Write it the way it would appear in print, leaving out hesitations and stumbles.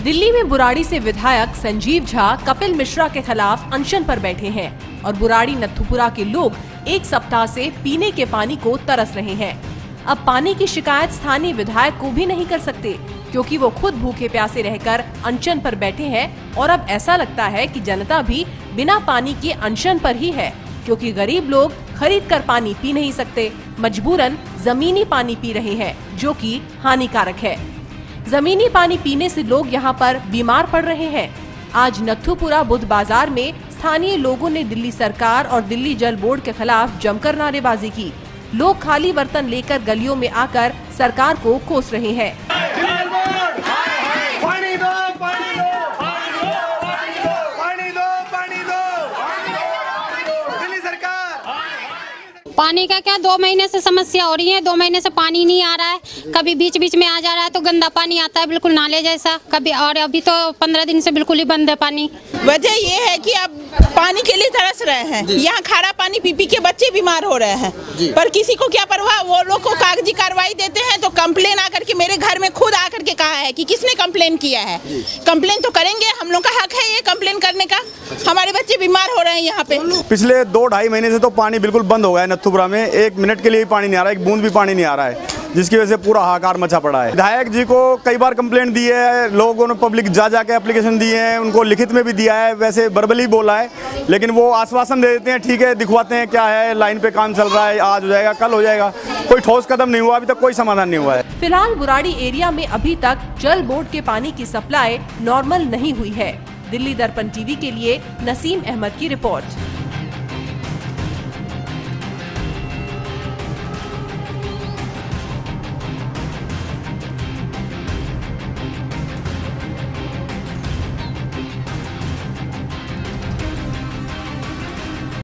दिल्ली में बुराड़ी से विधायक संजीव झा कपिल मिश्रा के खिलाफ अनशन पर बैठे हैं और बुराड़ी नथुपुरा के लोग एक सप्ताह से पीने के पानी को तरस रहे हैं। अब पानी की शिकायत स्थानीय विधायक को भी नहीं कर सकते क्योंकि वो खुद भूखे प्यासे रहकर अनशन पर बैठे हैं और अब ऐसा लगता है कि जनता भी बिना पानी के अनशन पर ही है क्योंकि गरीब लोग खरीद कर पानी पी नहीं सकते, मजबूरन जमीनी पानी पी रहे हैं जो कि हानिकारक है। जमीनी पानी पीने से लोग यहाँ पर बीमार पड़ रहे हैं। आज नथुपुरा बुद्ध बाजार में स्थानीय लोगों ने दिल्ली सरकार और दिल्ली जल बोर्ड के खिलाफ जमकर नारेबाजी की। लोग खाली बर्तन लेकर गलियों में आकर सरकार को कोस रहे हैं। पानी का क्या 2 महीने से समस्या हो रही है। 2 महीने से पानी नहीं आ रहा है, कभी बीच बीच में आ जा रहा है तो गंदा पानी आता है बिल्कुल नाले जैसा कभी, और अभी तो 15 दिन से बिल्कुल ही बंद है पानी। वजह ये है कि अब पानी के लिए तरस रहे हैं, यहाँ खारा पानी पी पी के बच्चे बीमार हो रहे हैं, पर किसी को क्या परवाह। वो लोग को कागजी कार्रवाई देते हैं तो कंप्लेन आकर के मेरे घर में खुद आकर के कहा है कि किसने कंप्लेन किया है। कंप्लेन तो करेंगे, हम लोग का हक है ये कंप्लेन करने का। हमारे बच्चे बीमार हो रहे हैं यहाँ पे। पिछले 2-2.5 महीने से तो पानी बिल्कुल बंद हो गया है नथुपुरा में। 1 मिनट के लिए पानी नहीं आ रहा है, 1 बूंद भी पानी नहीं आ रहा है, जिसकी वजह से पूरा हाहाकार मचा पड़ा है। विधायक जी को कई बार कंप्लेंट दी है, लोगों ने पब्लिक जा के एप्लीकेशन दिए हैं, उनको लिखित में भी दिया है, वैसे वर्बली बोला है, लेकिन वो आश्वासन दे देते हैं, ठीक है दिखवाते हैं क्या है, लाइन पे काम चल रहा है, आज हो जाएगा कल हो जाएगा। कोई ठोस कदम नहीं हुआ, अभी तक कोई समाधान नहीं हुआ है। फिलहाल बुराड़ी एरिया में अभी तक जल बोर्ड के पानी की सप्लाई नॉर्मल नहीं हुई है। दिल्ली दर्पण टीवी के लिए नसीम अहमद की रिपोर्ट।